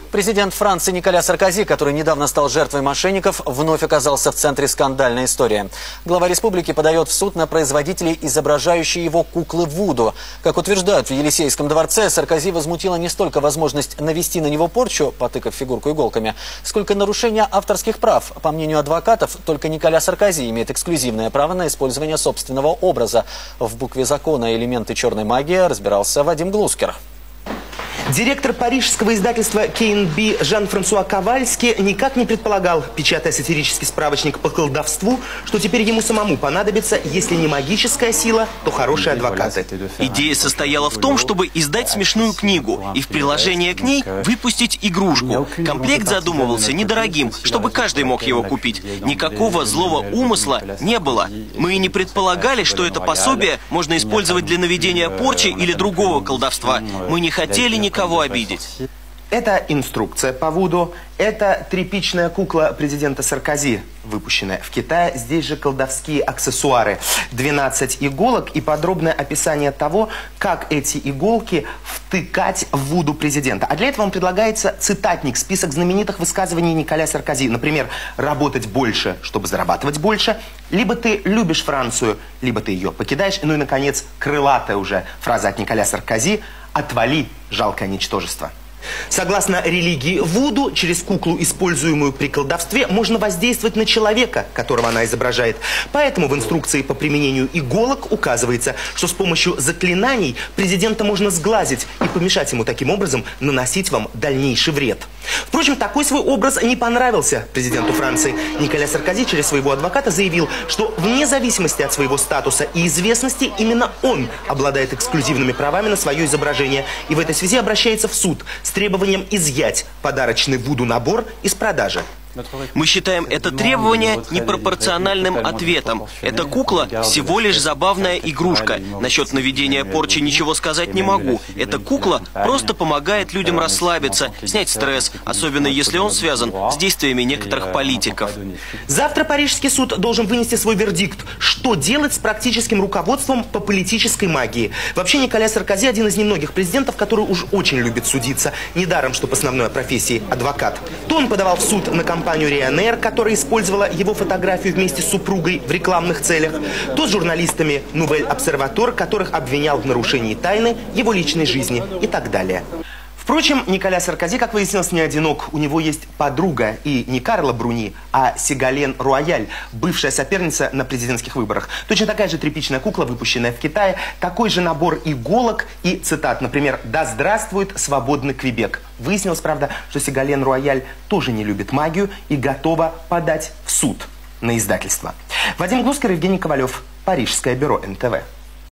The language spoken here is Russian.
Президент Франции Николя Саркози, который недавно стал жертвой мошенников, вновь оказался в центре скандальной истории. Глава республики подает в суд на производителей, изображающие его куклы Вуду. Как утверждают в Елисейском дворце, Саркози возмутила не столько возможность навести на него порчу, потыкав фигурку иголками, сколько нарушение авторских прав. По мнению адвокатов, только Николя Саркози имеет эксклюзивное право на использование собственного образа. В букве закона элементы черной магии разбирался Вадим Глускер. Директор парижского издательства K&B Жан-Франсуа Кавальски никак не предполагал, печатая сатирический справочник по колдовству, что теперь ему самому понадобится, если не магическая сила, то хорошие адвокаты. Идея состояла в том, чтобы издать смешную книгу и в приложение к ней выпустить игрушку. Комплект задумывался недорогим, чтобы каждый мог его купить. Никакого злого умысла не было. Мы и не предполагали, что это пособие можно использовать для наведения порчи или другого колдовства. Мы не хотели никого обидеть. Это инструкция по Вуду, это тряпичная кукла президента Саркози, выпущенная в Китае. Здесь же колдовские аксессуары. 12 иголок и подробное описание того, как эти иголки втыкать в Вуду президента. А для этого вам предлагается цитатник, список знаменитых высказываний Николя Саркози. Например, работать больше, чтобы зарабатывать больше. Либо ты любишь Францию, либо ты ее покидаешь. Ну и, наконец, крылатая уже фраза от Николя Саркози: «Отвали, жалкое ничтожество». Согласно религии Вуду, через куклу, используемую при колдовстве, можно воздействовать на человека, которого она изображает. Поэтому в инструкции по применению иголок указывается, что с помощью заклинаний президента можно сглазить и помешать ему таким образом наносить вам дальнейший вред. Впрочем, такой свой образ не понравился президенту Франции. Николя Саркози через своего адвоката заявил, что вне зависимости от своего статуса и известности, именно он обладает эксклюзивными правами на свое изображение. И в этой связи обращается в суд с требованием изъять подарочный Вуду-набор из продажи. Мы считаем это требование непропорциональным ответом. Эта кукла всего лишь забавная игрушка. Насчет наведения порчи ничего сказать не могу. Эта кукла просто помогает людям расслабиться, снять стресс, особенно если он связан с действиями некоторых политиков. Завтра парижский суд должен вынести свой вердикт, что делать с практическим руководством по политической магии. Вообще, Николя Саркози один из немногих президентов, который уж очень любит судиться. Недаром, что по основной профессии адвокат. То он подавал в суд на компанию Ryanair, которая использовала его фотографию вместе с супругой в рекламных целях, то с журналистами Nouvelle Observateur, которых обвинял в нарушении тайны его личной жизни и так далее. Впрочем, Николя Саркози, как выяснилось, не одинок. У него есть подруга, и не Карла Бруни, а Сигален Руаяль, бывшая соперница на президентских выборах. Точно такая же тряпичная кукла, выпущенная в Китае, такой же набор иголок и цитат. Например, «Да здравствует свободный Квебек». Выяснилось, правда, что Сигален Руаяль тоже не любит магию и готова подать в суд на издательство. Вадим Глускер, Евгений Ковалев, Парижское бюро НТВ.